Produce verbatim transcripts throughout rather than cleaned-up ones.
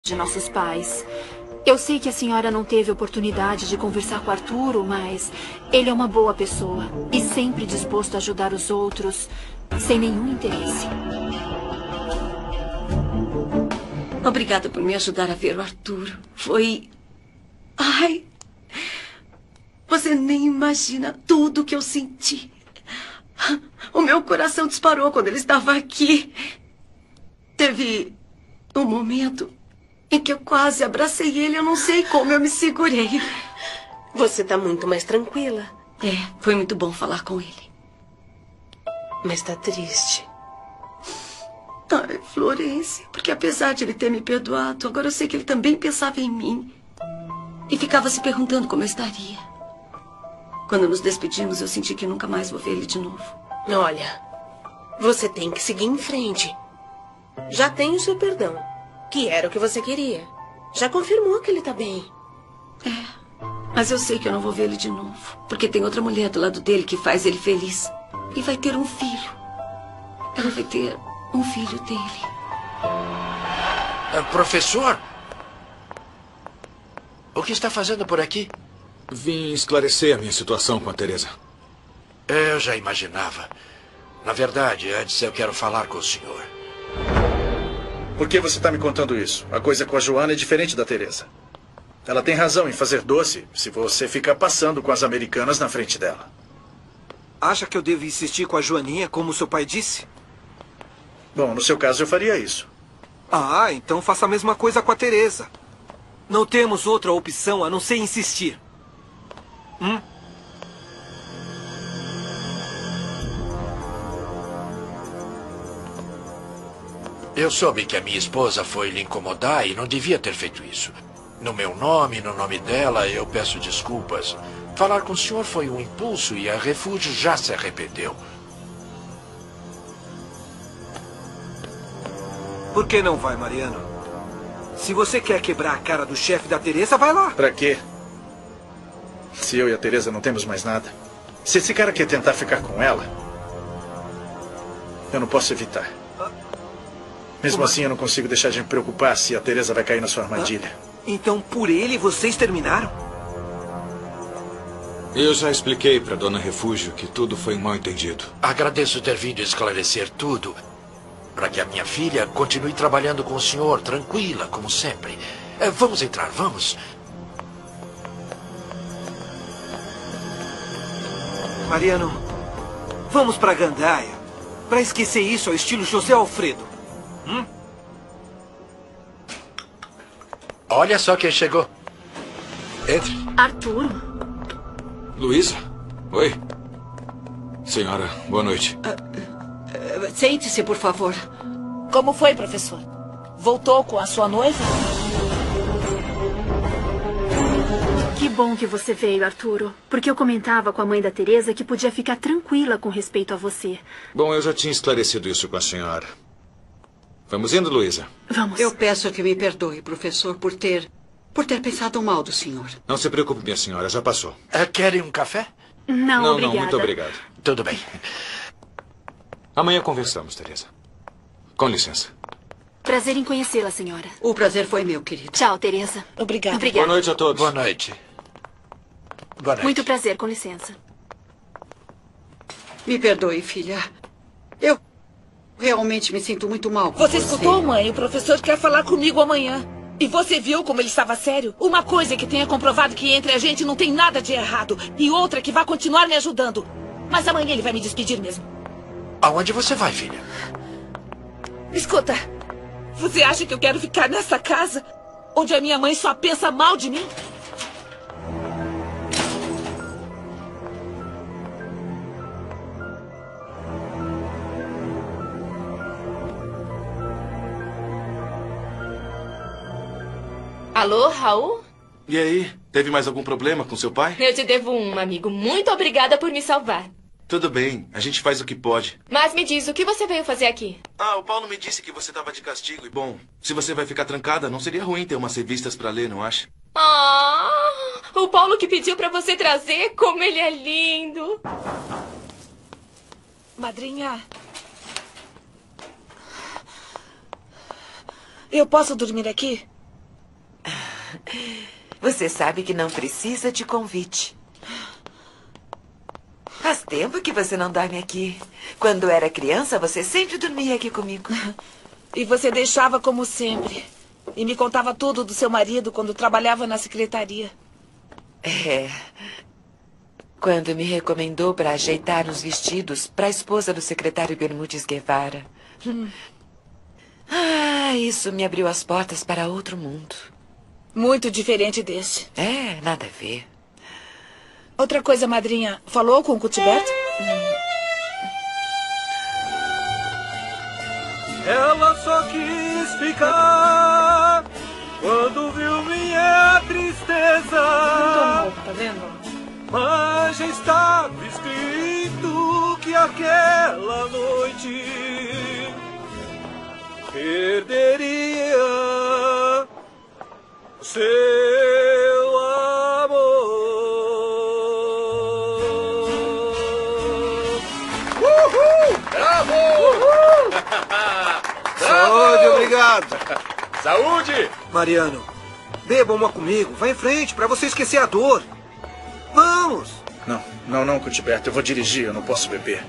de nossos pais. Eu sei que a senhora não teve oportunidade de conversar com Arturo, mas ele é uma boa pessoa e sempre disposto a ajudar os outros, sem nenhum interesse. Obrigada por me ajudar a ver o Arturo. Foi... Ai... Você nem imagina tudo que eu senti. O meu coração disparou quando ele estava aqui. Teve um momento em que eu quase abracei ele. Eu não sei como eu me segurei. Você está muito mais tranquila. É, foi muito bom falar com ele. Mas está triste. Ai, Florência, porque apesar de ele ter me perdoado, agora eu sei que ele também pensava em mim. E ficava se perguntando como eu estaria. Quando nos despedimos, eu senti que nunca mais vou ver ele de novo. Olha, você tem que seguir em frente. Já tem o seu perdão, que era o que você queria. Já confirmou que ele está bem. É, mas eu sei que eu não vou ver ele de novo. Porque tem outra mulher do lado dele que faz ele feliz. E vai ter um filho. Ela vai ter um filho dele. Uh, professor? O que está fazendo por aqui? Vim esclarecer a minha situação com a Teresa. Eu já imaginava. Na verdade, antes eu quero falar com o senhor. Por que você está me contando isso? A coisa com a Joana é diferente da Teresa. Ela tem razão em fazer doce se você ficar passando com as americanas na frente dela. Acha que eu devo insistir com a Joaninha, como seu pai disse? Bom, no seu caso eu faria isso. Ah, então faça a mesma coisa com a Teresa. Não temos outra opção a não ser insistir. Hum? Eu soube que a minha esposa foi lhe incomodar e não devia ter feito isso. No meu nome, no nome dela, eu peço desculpas. Falar com o senhor foi um impulso e a Refúgio já se arrependeu. Por que não vai, Mariano? Se você quer quebrar a cara do chefe da Teresa, vai lá. Pra quê? Se eu e a Teresa não temos mais nada. Se esse cara quer tentar ficar com ela, eu não posso evitar. Mesmo Como? assim, eu não consigo deixar de me preocupar se a Teresa vai cair na sua armadilha. Então, por ele, vocês terminaram? Eu já expliquei para Dona Refúgio que tudo foi um mal-entendido. Agradeço ter vindo esclarecer tudo, para que a minha filha continue trabalhando com o senhor, tranquila, como sempre. É, vamos entrar, vamos. Mariano, vamos pra Gandaia. Pra esquecer isso ao estilo José Alfredo. Hum? Olha só quem chegou. Entre. Arturo? Luísa? Oi. Senhora, boa noite. Uh, uh, Sente-se, por favor. Como foi, professor? Voltou com a sua noiva? Que bom que você veio, Arturo. Porque eu comentava com a mãe da Teresa que podia ficar tranquila com respeito a você. Bom, eu já tinha esclarecido isso com a senhora. Vamos indo, Luísa? Vamos. Eu peço que me perdoe, professor, por ter... por ter pensado mal do senhor. Não se preocupe, minha senhora, já passou. Uh, querem um café? Não, não, obrigada. não, muito obrigado. Tudo bem. Amanhã conversamos, Teresa. Com licença. Prazer em conhecê-la, senhora. O prazer foi meu, querido. Tchau, Teresa. Obrigada. Obrigada. Boa noite a todos. Boa noite. Boa noite. Muito prazer, com licença. Me perdoe, filha. Eu realmente me sinto muito mal com Você você. escutou, mãe? O professor quer falar comigo amanhã. E você viu como ele estava sério? Uma coisa é que tenha comprovado que entre a gente não tem nada de errado. E outra que vai continuar me ajudando. Mas amanhã ele vai me despedir mesmo. Aonde você vai, filha? Escuta, você acha que eu quero ficar nessa casa? Onde a minha mãe só pensa mal de mim? Alô, Raul? E aí, teve mais algum problema com seu pai? Eu te devo um, amigo. Muito obrigada por me salvar. Tudo bem, a gente faz o que pode. Mas me diz, o que você veio fazer aqui? Ah, o Paulo me disse que você estava de castigo. E bom, se você vai ficar trancada, não seria ruim ter umas revistas para ler, não acha? Ah, o Paulo que pediu pra você trazer, como ele é lindo. Madrinha. Eu posso dormir aqui? Você sabe que não precisa de convite. Faz tempo que você não dorme aqui. Quando era criança, você sempre dormia aqui comigo. E você deixava como sempre. E me contava tudo do seu marido quando trabalhava na secretaria. É. Quando me recomendou para ajeitar os vestidos para a esposa do secretário Bermudes Guevara. Hum. Ah, isso me abriu as portas para outro mundo. Muito diferente deste. É, nada a ver. Outra coisa, madrinha. Falou com o Cuthbert? Ela só quis ficar quando viu minha tristeza. Não tô tá vendo? Mas já estava escrito que aquela noite perderia seu amor. Uhul! Bravo! Uhul! Saúde, obrigado. Saúde! Mariano, beba uma comigo. Vai em frente, pra você esquecer a dor. Vamos! Não, não, não, Cuthbert. Eu vou dirigir, eu não posso beber.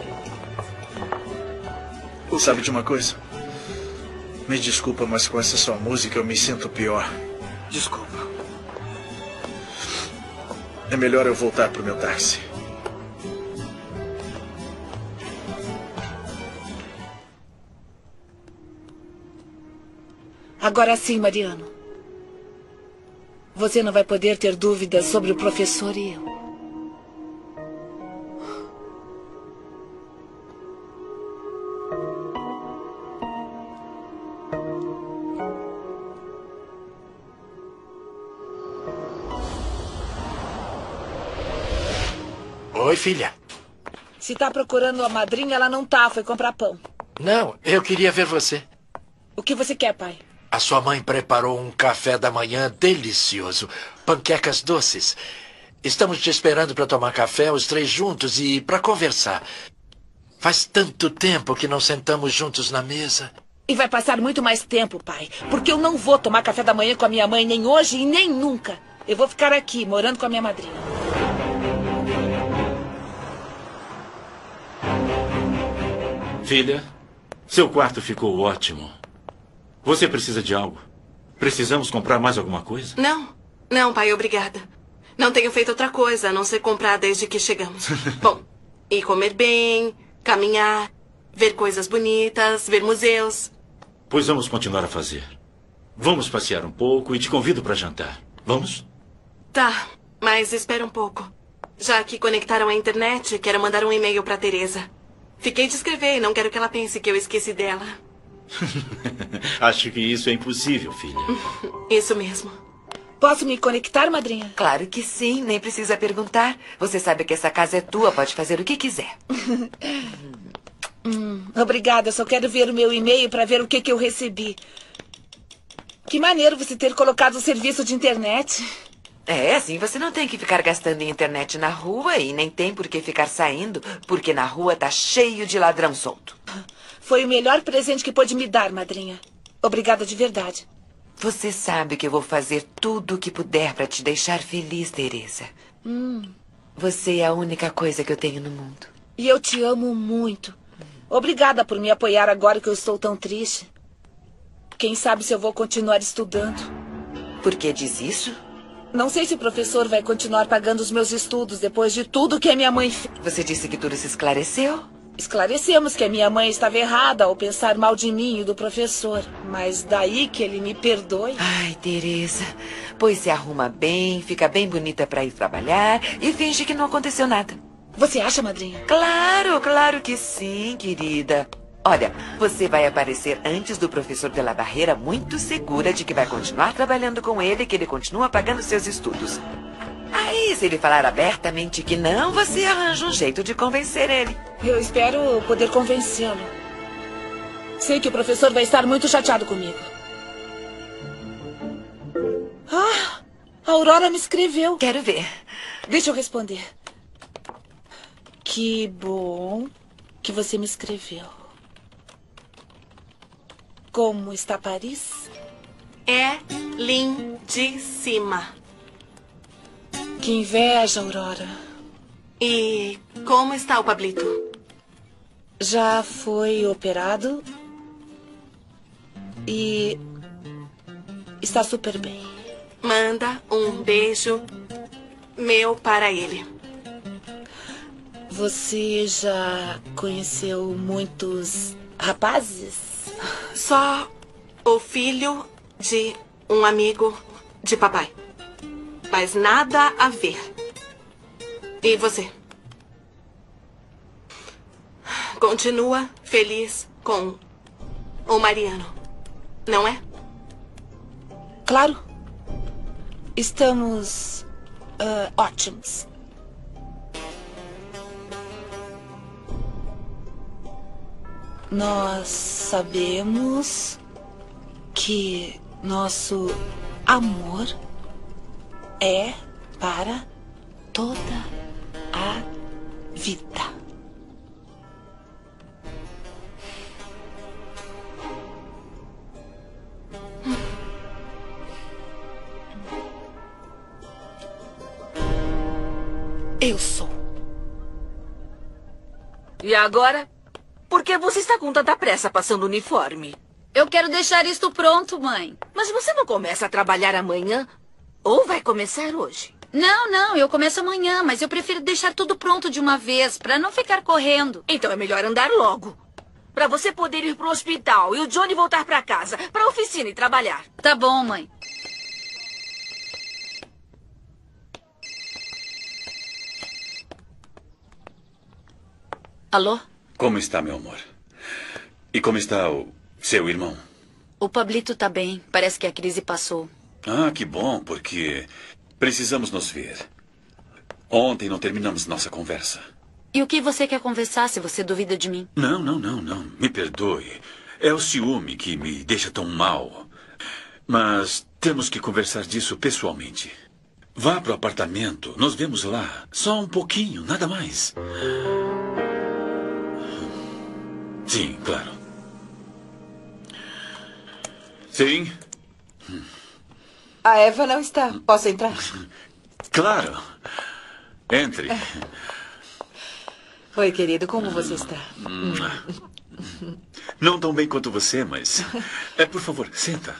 Sabe de uma coisa? Me desculpa, mas com essa sua música eu me sinto pior. Desculpa. É melhor eu voltar pro meu táxi. Agora sim, Mariano. Você não vai poder ter dúvidas sobre o professor e eu. Oi, filha. Se tá procurando a madrinha, ela não tá. Foi comprar pão. Não, eu queria ver você. O que você quer, pai? A sua mãe preparou um café da manhã delicioso. Panquecas doces. Estamos te esperando para tomar café, os três juntos, e para conversar. Faz tanto tempo que não sentamos juntos na mesa. E vai passar muito mais tempo, pai. Porque eu não vou tomar café da manhã com a minha mãe, nem hoje e nem nunca. Eu vou ficar aqui, morando com a minha madrinha. Filha, seu quarto ficou ótimo. Você precisa de algo? Precisamos comprar mais alguma coisa? Não. Não, pai, obrigada. Não tenho feito outra coisa a não ser comprar desde que chegamos. Bom, e comer bem, caminhar, ver coisas bonitas, ver museus. Pois vamos continuar a fazer. Vamos passear um pouco e te convido para jantar. Vamos? Tá, mas espera um pouco. Já que conectaram a internet, quero mandar um e-mail para Teresa. Fiquei de escrever e não quero que ela pense que eu esqueci dela. Acho que isso é impossível, filha. Isso mesmo. Posso me conectar, madrinha? Claro que sim, nem precisa perguntar. Você sabe que essa casa é tua, pode fazer o que quiser. hum, obrigada, eu só quero ver o meu e-mail para ver o que, que eu recebi. Que maneiro você ter colocado o serviço de internet. É, assim você não tem que ficar gastando em internet na rua e nem tem por que ficar saindo, porque na rua tá cheio de ladrão solto. Foi o melhor presente que pôde me dar, madrinha. Obrigada de verdade. Você sabe que eu vou fazer tudo o que puder para te deixar feliz, Teresa. Hum. Você é a única coisa que eu tenho no mundo. E eu te amo muito. Obrigada por me apoiar agora que eu estou tão triste. Quem sabe se eu vou continuar estudando. Por que diz isso? Não sei se o professor vai continuar pagando os meus estudos depois de tudo que a minha mãe fez. Você disse que tudo se esclareceu? Esclarecemos que a minha mãe estava errada ao pensar mal de mim e do professor. Mas daí que ele me perdoe. Ai, Teresa. Pois se arruma bem, fica bem bonita para ir trabalhar e finge que não aconteceu nada. Você acha, madrinha? Claro, claro que sim, querida. Olha, você vai aparecer antes do professor de la Barreira muito segura de que vai continuar trabalhando com ele e que ele continua pagando seus estudos. Aí, se ele falar abertamente que não, você arranja um jeito de convencer ele. Eu espero poder convencê-lo. Sei que o professor vai estar muito chateado comigo. Ah, a Aurora me escreveu. Quero ver. Deixa eu responder. Que bom que você me escreveu. Como está Paris? É lindo. de cima. Que inveja, Aurora. E como está o Pablito? Já foi operado e está super bem. Manda um beijo meu para ele. Você já conheceu muitos rapazes? Só o filho de um amigo de papai. Mas nada a ver. E você? Continua feliz com o Mariano, não é? Claro. Estamos uh, ótimos. Nós sabemos que nosso amor é para toda a vida. Eu sou. E agora? Por que você está com tanta pressa passando o uniforme? Eu quero deixar isto pronto, mãe. Mas você não começa a trabalhar amanhã? Ou vai começar hoje? Não, não, eu começo amanhã, mas eu prefiro deixar tudo pronto de uma vez, para não ficar correndo. Então é melhor andar logo. Para você poder ir pro hospital e o Johnny voltar para casa, para a oficina e trabalhar. Tá bom, mãe. Alô? Como está, meu amor? E como está o seu irmão? O Pablito tá bem. Parece que a crise passou. Ah, que bom, porque precisamos nos ver. Ontem não terminamos nossa conversa. E o que você quer conversar se você duvida de mim? Não, não, não, não. Me perdoe. É o ciúme que me deixa tão mal. Mas temos que conversar disso pessoalmente. Vá para o apartamento. Nos vemos lá. Só um pouquinho, nada mais. Sim, claro. Sim. A Eva não está. Posso entrar? Claro. Entre. Oi, querido. Como você está? Não tão bem quanto você, mas... É, por favor, senta.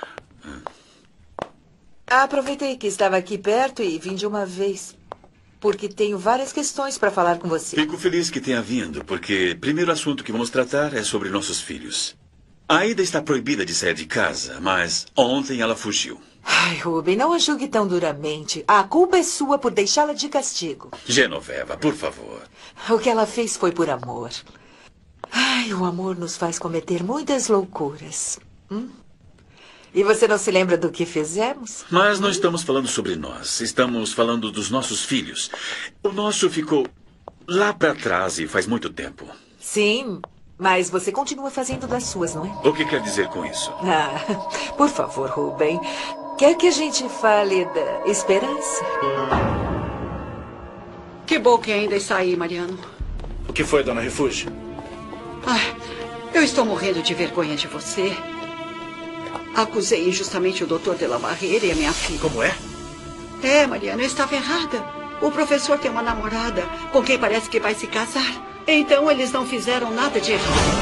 Aproveitei que estava aqui perto e vim de uma vez. Porque tenho várias questões para falar com você. Fico feliz que tenha vindo, porque o primeiro assunto que vamos tratar é sobre nossos filhos. A Aida está proibida de sair de casa, mas ontem ela fugiu. Ai, Ruben, não a julgue tão duramente. A culpa é sua por deixá-la de castigo. Genoveva, por favor. O que ela fez foi por amor. Ai, o amor nos faz cometer muitas loucuras. Hum? E você não se lembra do que fizemos? Mas não estamos falando sobre nós. Estamos falando dos nossos filhos. O nosso ficou lá para trás e faz muito tempo. Sim, mas você continua fazendo das suas, não é? O que quer dizer com isso? Ah, por favor, Ruben. Quer que a gente fale da esperança? Que bom que ainda está aí, Mariano. O que foi, dona Refúgio? Ah, eu estou morrendo de vergonha de você. Acusei injustamente o doutor de la Barreira e a minha filha. Como é? É, Mariana, eu estava errada. O professor tem uma namorada com quem parece que vai se casar. Então eles não fizeram nada de errado.